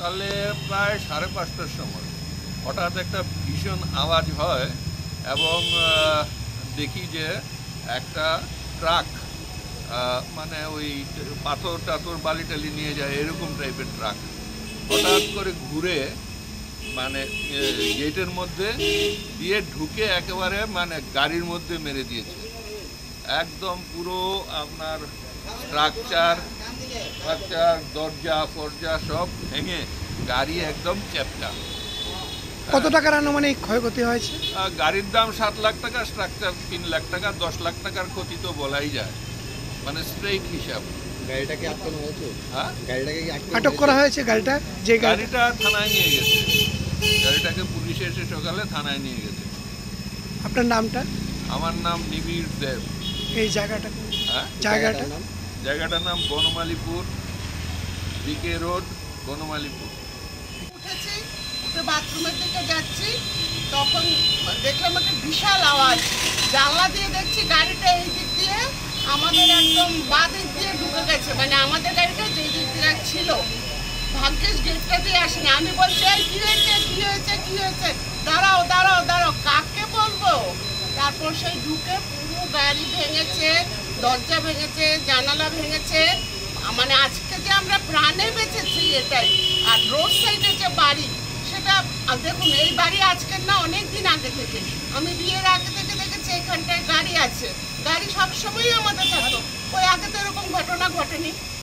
সকালে প্রায় 5:30টার সময় হঠাৎ একটা ভীষণ আওয়াজ হয় এবং দেখি যে একটা ট্রাক, মানে ওই পাথর টাথর বালি টালি নিয়ে যায় এরকম টাইপের ট্রাক হঠাৎ করে ঘুরে মানে গেটের মধ্যে দিয়ে ঢুকে একেবারে মানে গাড়ির মধ্যে মেরে দিয়েছে। একদম পুরো আপনার স্ট্রাকচার দরজা ফরজা সব ভেঙে গাড়ি একদম চ্যাপ্টা। কত টাকার আনুমানিক ক্ষয়ক্ষতি হয়েছে? গাড়ির দাম 7 লাখ টাকা, স্ট্রাকচার 3 লাখ টাকা, 10 লাখ টাকার ক্ষতি তো বলাই যায়, মানে স্ট্রেইট হিসাব। গাড়িটাকে আটকানো হয়েছে? হ্যাঁ, গাড়িটাকে আটক করা হয়েছে? গাড়িটা থানায় নিয়ে গেছে, গাড়িটাকে পুলিশ এসে সকালে থানায় নিয়ে গেছে। আপনার নামটা? আমার নাম নিবিড় দেব। এই জায়গাটা? হ্যাঁ, জায়গাটার নাম বনমালীপুর, বিকে রোড, বনমালীপুর। উঠেছি, উঠে বাথরুমের দিকে যাচ্ছি, তখন দেখলাম একটা বিশাল আওয়াজ। জানলা দিয়ে দেখছি গাড়িটা এই দিক দিয়ে আমাদের একদম বাঁ দিক দিয়ে ঢুকে গেছে, মানে আমাদের গাড়িটা যেই দিক দিয়ে ছিল। ভাগ্যেশ গেটটা দিয়ে আসেনি। আমি বলছি এই কি হয়েছে কি হয়েছে কি হয়েছে, দাঁড়াও দাঁড়াও দাঁড়াও, কাকে বলবো? তারপর সেই ঢুকে পুরো গাড়ি ভেঙেছে, দরজা ভেঙেছে, জানালা ভেঙেছে। মানে আজকে যে আমরা প্রাণে বেঁচেছি এটাই। আর রোড সাইডে যে বাড়ি, সেটা দেখুন, এই বাড়ি আজকের না, অনেক দিন আগে থেকে, আমি বিয়ের আগে থেকে দেখেছি এখানটায় গাড়ি আছে। গাড়ি সবসময়ই আমাদের থাকতো, ওই আগে তো এরকম ঘটনা ঘটেনি।